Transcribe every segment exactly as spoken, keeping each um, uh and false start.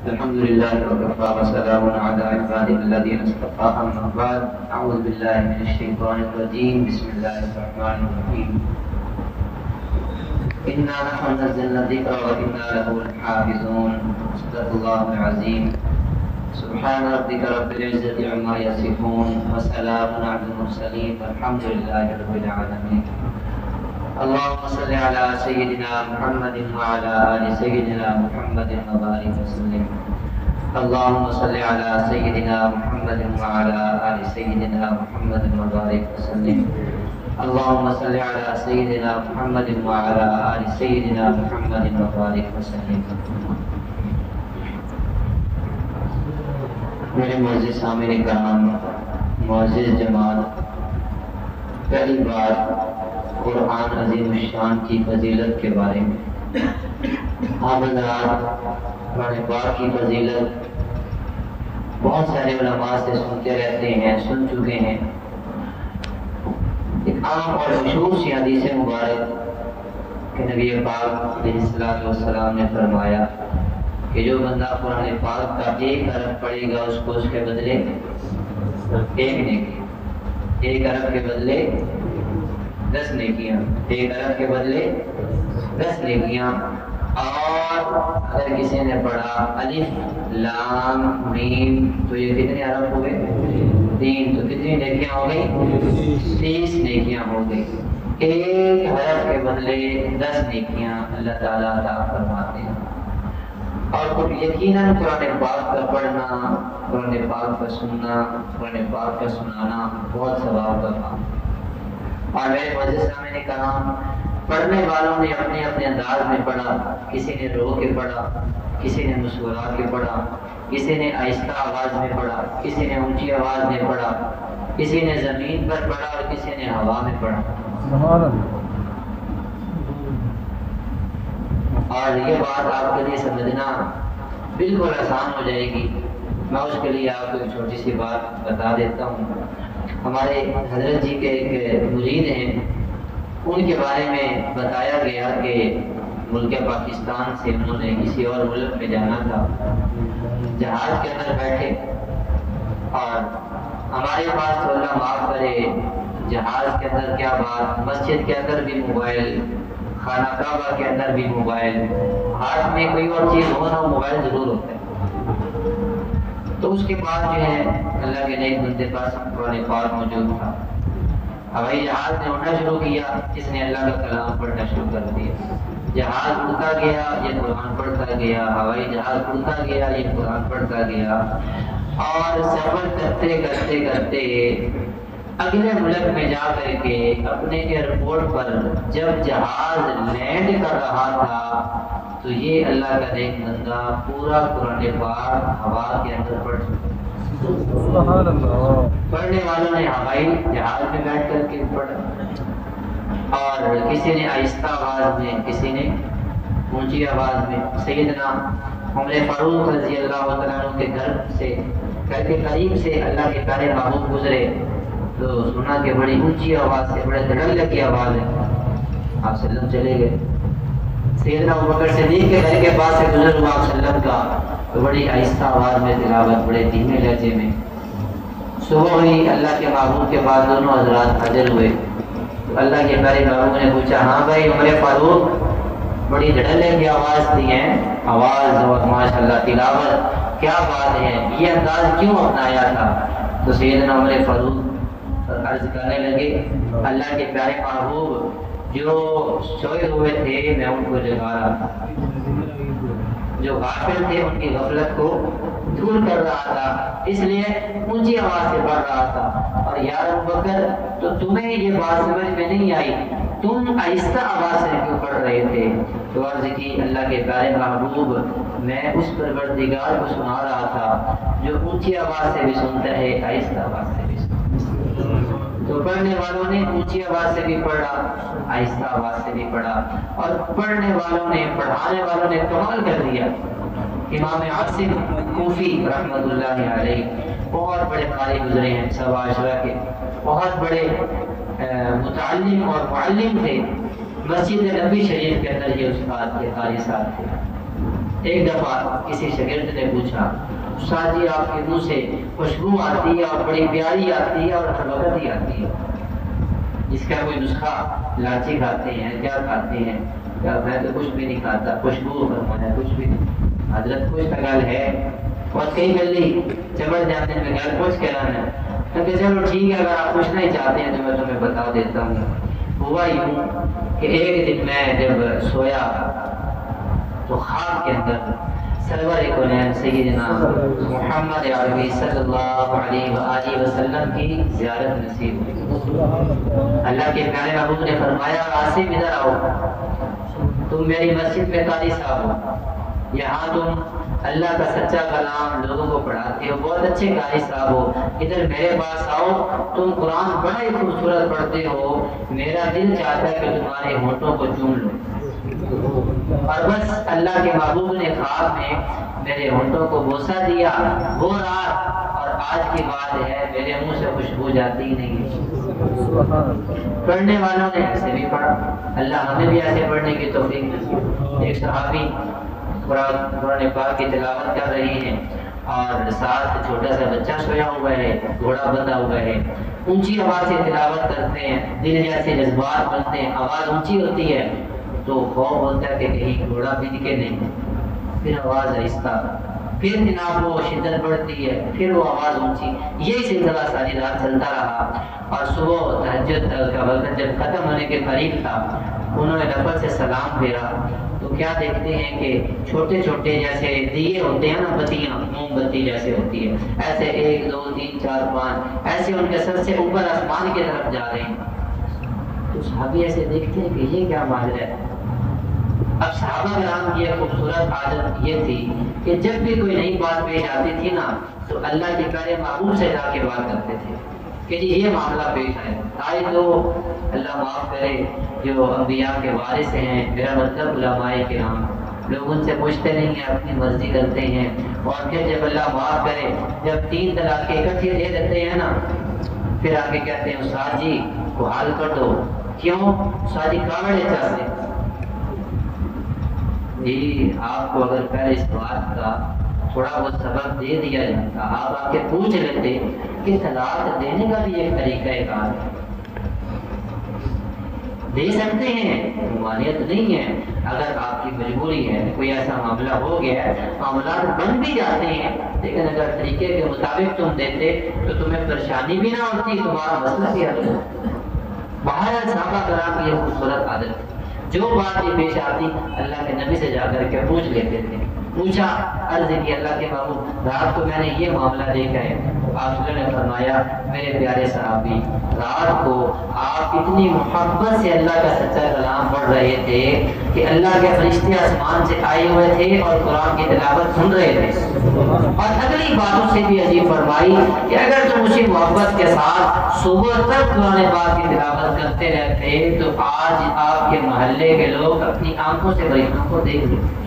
الحمد لله وكفى وسلام على عباده الذين اصطفى أما بعد أعوذ بالله من الشيطان الرجيم بسم الله الرحمن الرحيم إنا نحن نزلنا الذكر وإنا له لحافظون صدق الله العظيم سبحان ربك رب العزة عما يصفون وسلام على المرسلين والحمد لله رب العالمين اللهم صل على سيدنا محمد وعلى آل سيدنا محمد وبارك وسلم اللهم صل على سيدنا محمد وعلى آل سيدنا محمد وبارك وسلم اللهم صل على سيدنا محمد وعلى آل سيدنا محمد وبارك وسلم. میرے معزز سامعین کرام، معزز جماعت، پہلی بات قرآن عظیم الشان کی فضیلت کے بارے میں. آپ حضرات قرآن پاک کی فضیلت بہت سارے علماء سے سنتے رہتے ہیں، سن چکے ہیں. ایک عام اور مشہور سی حدیث مبارک کہ نبی پاک علیہ الصلوۃ والسلام نے فرمایا کہ جو بندہ قرآن پاک کا ایک حرف پڑھے گا اس کو اس کے بدلے ایک نیکی، ایک حرف کے بدلے دس نیکیاں، ایک حرف کے بدلے دس نیکیاں. اور اگر کسی نے پڑھا الف لام میم تو یہ کتنے حرف ہو گئے؟ تین. تو کتنی نیکیاں ہو گئی؟ تیس نیکیاں ہو گئی. ایک حرف کے بدلے دس نیکیاں اللہ تعالیٰ عطا فرماتے ہیں. اور یقیناً قرآن پاک کا پڑھنا، قرآن پاک کا سننا، قرآن پاک کا سنانا بہت ثواب کا کام. اور میرے معزز سامنے نے کہا پڑھنے والوں نے اپنے اپنے انداز میں پڑھا. کسی نے رو کے پڑھا، کسی نے مسکرا کے پڑھا، کسی نے آہستہ آواز میں پڑھا، کسی نے اونچی آواز میں پڑھا، کسی نے زمین پر پڑھا اور کسی نے ہوا میں پڑھا. اور یہ بات آپ کے لیے سمجھنا بالکل آسان ہو جائے گی. میں اس کے لیے آپ کو ایک چھوٹی سی بات بتا دیتا ہوں. ہمارے حضرت جی کے ایک مرید ہیں، ان کے بارے میں بتایا گیا کہ ملک پاکستان سے انہوں نے کسی اور ملک میں جانا تھا. جہاز کے اندر بیٹھے اور ہمارے پاس تو اللہ معاف کرے جہاز کے اندر کیا بات، مسجد کے اندر بھی موبائل، خانہ کعبہ کے اندر بھی موبائل، ہاتھ میں کوئی اور چیز ہو نہ ہو موبائل ضرور ہوتا ہے. تو اس کے بعد جو ہے اللہ کے نیک بندے پاس قرآن پاک موجود تھا. ہوائی جہاز نے اڑنا شروع کیا، اس نے اللہ کا کلام پڑھنا شروع کر دیا. جہاز اڑتا گیا، یہ قرآن پڑھتا گیا. ہوائی جہاز اڑتا گیا، یہ قرآن پڑھتا گیا. اور سفر کرتے کرتے کرتے اگلے ملک میں جا کر کے اپنے ایئرپورٹ پر جب جہاز لینڈ کر رہا تھا تو یہ اللہ کا نیک بندہ پورا قرآن پاک ہوا کے اندر پڑھ چکا. پڑھنے والوں نے ہوائی جہاز میں بیٹھ کر کے پڑھا، اور کسی نے آہستہ آواز میں، کسی نے اونچی آواز میں. سیدنا عمر فاروق رضی اللہ تعالیٰ عنہ کے گھر سے، گھر کے قریب سے اللہ کے پیارے محبوب گزرے تو سنا کہ بڑی اونچی آواز سے، بڑے دھڑلے کی آواز ہے. آپ سلم چلے گئے. سیدنا ابوبکر صدیق کے گھر کے پاس سے گزر ہوا آپ سلم کا تو بڑی آہستہ آواز میں تلاوت، بڑے دھیمے لہجے میں. صبح ہوئی، اللہ کے محبوب کے پاس دونوں حضرات حاضر ہوئے. تو اللہ کے پیارے محبوب نے پوچھا، ہاں بھائی عمر فاروق، بڑی دھڑلے کی آواز دی ہے، آواز اور ماشاء اللہ تلاوت، کیا بات ہے، یہ انداز کیوں اپنایا تھا؟ تو سیدنا عمر فاروق عرض کرنے لگے، اللہ کے پیارے محبوب جو سوئے ہوئے تھے میں ان کو جگا رہا تھا، جو غافل تھے ان کی غفلت کو دور کر رہا تھا، اس لیے اونچی آواز سے پڑھ رہا تھا. اور یا ابوبکر تو تمہیں یہ بات سمجھ میں نہیں آئی، تم آہستہ آواز سے کیوں پڑھ رہے تھے؟ تو عرض کی، اللہ کے پیارے محبوب میں اس پروردگار کو سنا رہا تھا جو اونچی آواز سے بھی سنتا ہے، آہستہ آواز سے بھی سنتا ہے. تو پڑھنے والوں نے اونچی آواز سے بھی پڑھا، آہستہ آواز سے بھی پڑھا. اور پڑھنے والوں نے، پڑھانے والوں نے کمال کر دیا. امام عاصم کوفی رحمۃ اللہ علیہ بہت بڑے قاری گزرے ہیں، سب عشرہ کے بہت بڑے متعلم اور معلم تھے. مسجد نبی شریف کے اندر یہ استاد کے قاری صاحب تھے. ایک دفعہ کسی شاگرد نے پوچھا استاد جی آپ کے منہ سے خوشبو آتی ہے اور بڑی پیاری آتی ہے اور ہر وقت ہی آتی ہے، اس کا کوئی نسخہ؟ لاچی کھاتے ہیں کیا کھاتے ہیں؟ کیا میں تو کچھ بھی نہیں کھاتا، خوشبو فرمایا کچھ بھی نہیں۔ حضرت کچھ تو گل ہے اور کئی گلی چبڑ جاتے ہیں گل کچھ کہنا ہے، کہ چلو ٹھیک ہے اگر آپ کچھ نہیں چاہتے ہیں تو میں تمہیں بتا دیتا ہوں۔ ہوا یوں کہ ایک دن میں جب سویا تو خواب کے اندر سرور کونین سیدنا محمد عربی صلی اللہ علیہ وآلہ وسلم کی زیارت نصیب ہوئی۔ اللہ کے پیارے محبوب نے فرمایا عاصم ادھر آؤ، تم میری مسجد میں قاری صاحب ہو، یہاں تم اللہ کا سچا کلام لوگوں کو پڑھاتے ہو، بہت اچھے قاری صاحب ہو، ادھر میرے پاس آؤ، تم قرآن بڑا ہی خوبصورت پڑھتے ہو، میرا دل چاہتا ہے کہ تمہارے ہونٹوں کو چوم لو۔ اور بس اللہ کے محبوب نے خواب میں میرے ہونٹوں کو بوسہ دیا، وہ رات اور آج کی بات ہے میرے منہ سے خوشبو جاتی ہی نہیں۔ پڑھنے والوں نے ایسے بھی پڑھا، اللہ ہمیں بھی ایسے پڑھنے کی توفیق نصیب۔ ایک صحابی قرآن پاک کی تلاوت کر رہی ہیں اور ساتھ چھوٹا سا بچہ سویا ہوا ہے، گھوڑا بندھا ہوا ہے، اونچی آواز سے تلاوت کرتے ہیں، دل جیسے جذبات بنتے ہیں، آواز اونچی ہوتی ہے تو خوف ہوتا ہے کہ کہیں گھوڑا بند کے نہیں، پھر آواز آہستہ، پھر جناب وہ شدت بڑھتی ہے، پھر وہ آواز اونچی، یہی سلسلہ ساری رات چلتا رہا۔ اور صبح تہجد کا وقت جب ختم ہونے کے قریب تھا، انہوں نے نفل سے سلام پھیرا تو کیا دیکھتے ہیں کہ چھوٹے چھوٹے جیسے دیے ہوتے ہیں نا، بتیاں، موم بتی جیسے ہوتی ہے، ایسے ایک دو تین چار پانچ ایسے ان کے سر سے اوپر آسمان کی طرف جا رہے ہیں۔ تو صحابی ایسے دیکھتے ہیں کہ یہ کیا ماجرا ہے۔ اب صحابہ کرام کی ایک خوبصورت عادت یہ تھی کہ جب بھی کوئی نئی بات پیش آتی تھی نا تو اللہ کے پیارے محبوب سے جا کے بات کرتے تھے کہ جی یہ معاملہ پیش ہے، آئے تو اللہ معاف کرے جو انبیاء کے وارث ہیں، میرا مطلب علماء کرام، لوگ ان سے پوچھتے نہیں ہیں، اپنی مرضی کرتے ہیں، اور پھر جب اللہ معاف کرے جب تین طلاقیں اکٹھی دے دیتے ہیں نا پھر آگے کہتے ہیں استاد جی کو حال کر دو، کیوں استاد جی کاوڑے چاہتے؟ جی آپ کو اگر پہلے اس بات کا تھوڑا بہت سبق دے دیا جاتا، آپ آ کے پوچھ لیتے کہ طلاق دینے کا بھی ایک طریقہ کار ہے، دے سکتے ہیں، ممانعت نہیں ہے، اگر آپ کی مجبوری ہے، کوئی ایسا معاملہ ہو گیا ہے، معاملات بن بھی جاتے ہیں، لیکن اگر طریقے کے مطابق تم دیتے تو تمہیں پریشانی بھی نہ ہوتی، تمہارا مسئلہ بھی حل ہوتا۔ باہر صحابہ کرام کی یہ خوبصورت عادت، جو بات یہ پیش آتی اللہ کے نبی سے جا کر کے پوچھ لیتے تھے۔ پوچھا، عرض کی اللہ کے محبوب رات کو میں نے یہ معاملہ دیکھا ہے، آپ نے فرمایا میرے پیارے صحابی رات کو آپ اتنی محبت سے اللہ کا سچا کلام پڑھ رہے تھے کہ اللہ کے فرشتے آسمان سے آئے ہوئے تھے اور قرآن کی تلاوت سن رہے تھے، اور اگلی بات اس سے بھی عجیب فرمائی کہ اگر تم اسی محبت کے ساتھ صبح تک قرآن پاک کی تلاوت کرتے رہتے تو آج آپ کے محلے کے لوگ اپنی آنکھوں سے فرشتوں کو دیکھ لیتے۔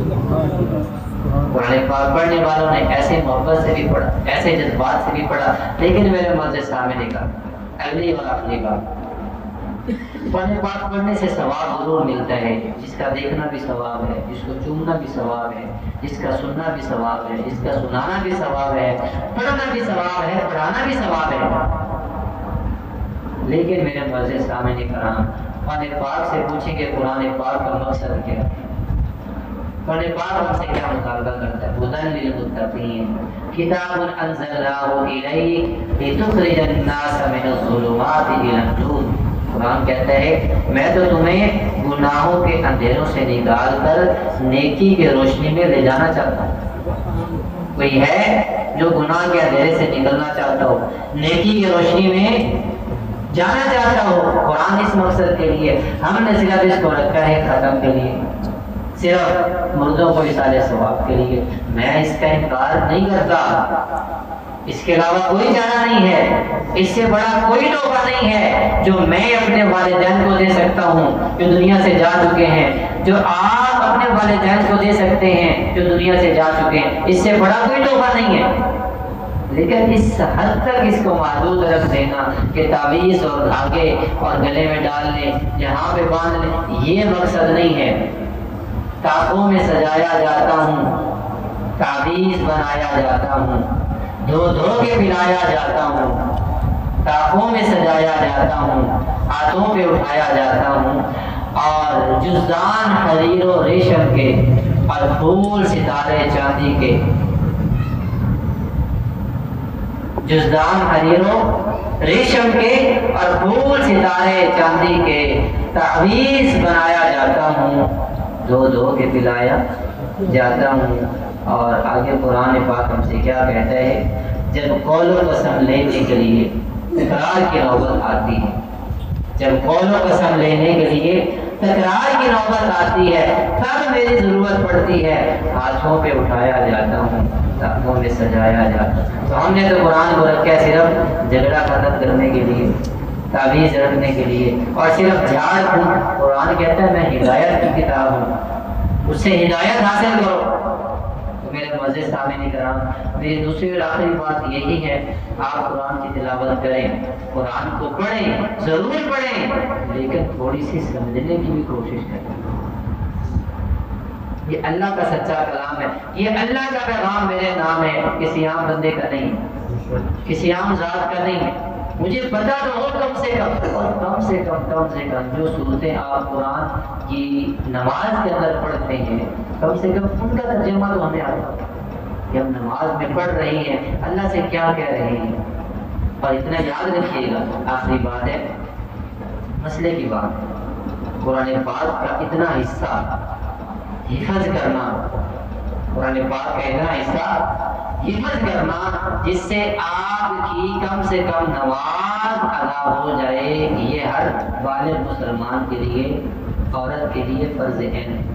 قرآن پاک پڑھنے والوں نے ایسے محبت سے بھی پڑھا، ایسے جذبات سے بھی پڑھا، لیکن میرے مرض سامنے کا اگلی اور آخری بات، قرآن پاک پڑھنے سے ثواب ضرور ملتا ہے، جس کا دیکھنا بھی ثواب ہے، جس کو چومنا بھی ثواب ہے، جس کا سننا بھی ثواب ہے، جس کا سنانا بھی ثواب ہے، پڑھنا بھی ثواب ہے، پڑھانا بھی ثواب ہے۔ لیکن میرے مرض سامنے کرام قرآن پاک سے پوچھیں کہ قرآن پاک کا مقصد کیا ہے، قرآن پاک ہم سے کیا مطالبہ کرتا ہے؟ ہدی للمتقین، کتاب انزلناہ الیک لتخرج الناس من الظلمات الی النور۔ قرآن کہتا ہے میں تو تمہیں گناہوں کے اندھیروں سے نکال کر نیکی کے روشنی میں لے جانا چاہتا ہوں۔ کوئی ہے جو گناہ کے اندھیرے سے نکلنا چاہتا ہو، نیکی کی روشنی میں جانا چاہتا ہو؟ قرآن اس مقصد کے لیے، ہم نے صرف اس کو رکھا ہے ختم کے لیے، صرف مردوں کو اصالے ثواب کے لیے۔ میں اس کا انکار نہیں کرتا، اس کے علاوہ کوئی چارہ نہیں ہے، اس سے بڑا کوئی تحفہ نہیں ہے جو میں اپنے والدین کو دے سکتا ہوں جو دنیا سے جا چکے ہیں، جو آپ اپنے والدین کو دے سکتے ہیں جو دنیا سے جا چکے ہیں، اس سے بڑا کوئی تحفہ نہیں ہے۔ لیکن اس حد تک اس کو محدود رکھ دینا کہ تعویذ اور دھاگے اور گلے میں ڈال لیں، یہاں پہ باندھ لیں، یہ مقصد نہیں ہے۔ تاکوں میں سجایا جاتا ہوں، تعویذ بنایا جاتا ہوں، دھو دھو کے پلایا جاتا ہوں، تاکوں میں سجایا جاتا ہوں، ہاتھوں پہ اٹھایا جاتا ہوں، اور جزدان حریر و ریشم کے اور پھول ستارے چاندی کے، جزدان حریر و ریشم کے اور پھول ستارے چاندی کے تعویذ بنایا جاتا ہوں، دھو دھو کے پلایا جاتا ہوں۔ اور آگے قرآن پاک ہم سے کیا کہتا ہے؟ جب قول و قسم لینے کے لیے تکرار کی نوبت آتی ہے، جب قول و قسم لینے کے لیے تکرار کی نوبت آتی ہے، تب میری ضرورت پڑتی ہے، ہاتھوں پہ اٹھایا جاتا ہوں، تختوں میں سجایا جاتا ہوں۔ تو ہم نے تو قرآن کو رکھا ہے صرف جھگڑا ختم کرنے کے لیے، تعویذ رکھنے کے لیے، اور صرف جھاڑ پھونک۔ قرآن کہتا ہے میں ہدایت کی کتاب ہوں، اس سے ہدایت حاصل کرو۔ تو میرے معزز سامعین کرام، میری دوسری اور آخری بات یہی ہے، آپ قرآن کی تلاوت کریں، قرآن کو پڑھیں، ضرور پڑھیں، لیکن تھوڑی سی سمجھنے کی بھی کوشش کریں۔ یہ اللہ کا سچا کلام ہے، یہ اللہ کا پیغام میرے نام ہے، کسی عام بندے کا نہیں، کسی عام ذات کا نہیں ہے۔ مجھے پتا تو ہو کم سے کم، اور کم سے کم کم سے کم جو صورتیں آپ قرآن کی نماز کے اندر پڑھتے ہیں، کم سے کم ان کا ترجمہ تو ہمیں آتا ہے کہ ہم نماز میں پڑھ رہے ہیں اللہ سے کیا کہہ رہے ہیں۔ اور اتنا یاد رکھیے گا، آخری بات ہے مسئلے کی بات، قرآن پاک کا اتنا حصہ حفظ کرنا، قرآن پاک کا اتنا حصہ حفظ کرنا جس سے آپ کی کم سے کم نماز ادا ہو جائے، یہ ہر بالغ مسلمان کے لیے، عورت کے لیے فرض عین ہے۔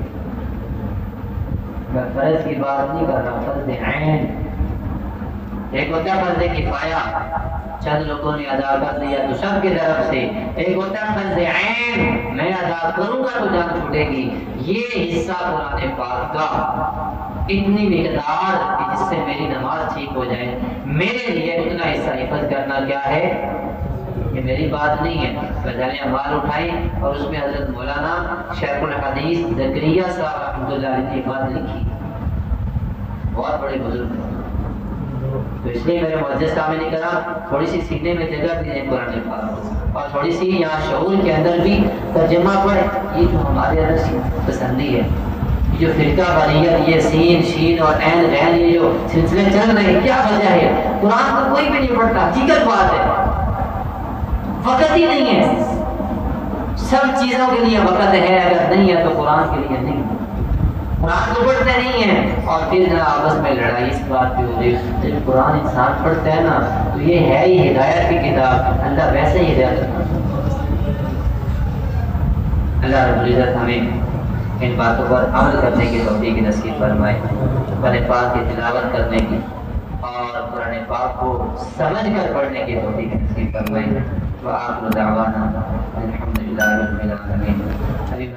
میں فرض کی بات نہیں کر رہا، فرض عین۔ ایک ہوتا ہے فرض کفایہ، چند لوگوں نے ادا کر دیا تو سب کی طرف سے، ایک ہوتا ہے فرض عین، میں ادا کروں گا تو جان چھوٹے گی۔ یہ حصہ قرآن پاک کا اتنی مقدار کہ جس سے میری نماز ٹھیک ہو جائے، میرے لیے اتنا حصہ حفظ کرنا کیا ہے؟ یہ میری بات نہیں ہے۔ فضائل اعمال اٹھائیں اور اس میں حضرت مولانا شیخ الحدیث زکریا صاحب رحمۃ اللہ علیہ کی بات لکھی، بہت بڑے بزرگ ہیں۔ تو اس لیے میرے معزز سامعین کرام، تھوڑی سی سینے میں جگہ دیجیے قرآن پاک، اور تھوڑی سی یہاں شعور کے اندر بھی ترجمہ پڑھیں۔ یہ جو ہمارے اندر پسندی ہے، جو فرقہ واریت، یہ سین شین اور عین غین، یہ جو سلسلے چل رہے ہیں، کیا وجہ ہے؟ قرآن کو کوئی بھی نہیں پڑھتا، حقیقت بات ہے، وقت ہی نہیں ہے۔ سب چیزوں کے لیے وقت ہے، اگر نہیں ہے تو قرآن کے لیے نہیں ہے۔ قرآن کو پڑھتے نہیں ہیں اور پھر جناب آپس میں لڑائی اس بات پہ ہو رہی ہے۔ جب قرآن انسان پڑھتا ہے نا تو یہ ہے ہی ہدایت کی کتاب، اللہ ویسے ہی ہدایت کرتا ہے۔ اللہ رب العزت ہمیں ان باتوں پر عمل کرنے کی توفیق نصیب فرمائے، قرآن پاک کی تلاوت کرنے کی اور قرآن پاک کو سمجھ کر پڑھنے کی توفیق نصیب فرمائے۔ وآخر دعوانا الحمدللہ رب العالمین۔